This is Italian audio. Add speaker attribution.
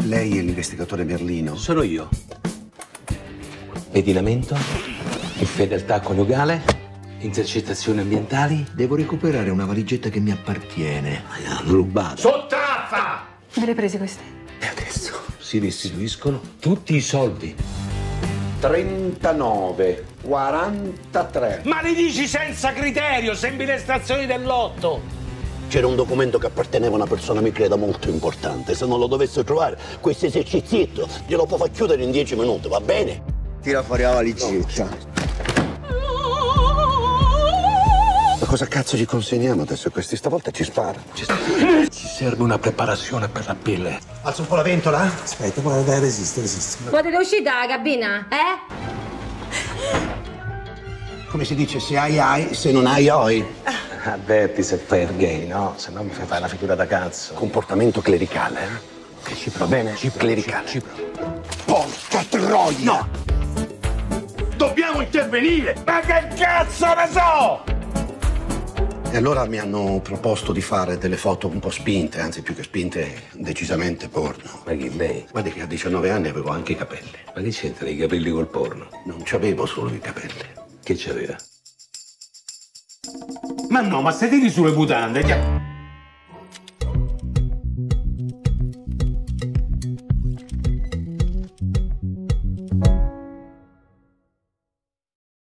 Speaker 1: Lei è l'investigatore Merlino?
Speaker 2: Sono io. Pedinamento, infedeltà coniugale, intercettazioni ambientali.
Speaker 3: Devo recuperare una valigetta che mi appartiene.
Speaker 2: L'hanno rubata.
Speaker 4: Sottraffa!
Speaker 5: Me le hai prese queste?
Speaker 2: E adesso si restituiscono tutti i soldi.
Speaker 1: 39, 43.
Speaker 4: Ma li dici senza criterio, sembri le stazioni del lotto!
Speaker 6: C'era un documento che apparteneva a una persona, mi creda, molto importante. Se non lo dovesse trovare, questo esercizietto glielo può far chiudere in 10 minuti, va bene?
Speaker 3: Tira fuori la valigetta.
Speaker 1: Ma cosa cazzo gli consegniamo adesso? Questi stavolta ci sparano.
Speaker 2: Ci serve una preparazione per la pelle.
Speaker 3: Alza un po' la ventola? Aspetta, dai, resiste.
Speaker 7: Potete uscire dalla cabina, eh?
Speaker 6: Come si dice, se hai, se non hai, oi.
Speaker 2: Avverti se fai il gay, no? Se no mi fai fare una figura da cazzo.
Speaker 6: Comportamento clericale, eh?
Speaker 2: Ci provo. Bene?
Speaker 6: Clericale.
Speaker 2: Ci provo.
Speaker 6: Porca troia!
Speaker 4: No! Dobbiamo intervenire! Ma che cazzo ne so!
Speaker 1: E allora mi hanno proposto di fare delle foto un po' spinte, anzi più che spinte, decisamente porno.
Speaker 2: Ma chi, lei?
Speaker 1: Guardi che a 19 anni avevo anche i capelli.
Speaker 2: Ma che c'entra i capelli col porno?
Speaker 1: Non c'avevo solo i capelli.
Speaker 2: Che c'aveva?
Speaker 4: Ma no, ma se tiri sulle mutande,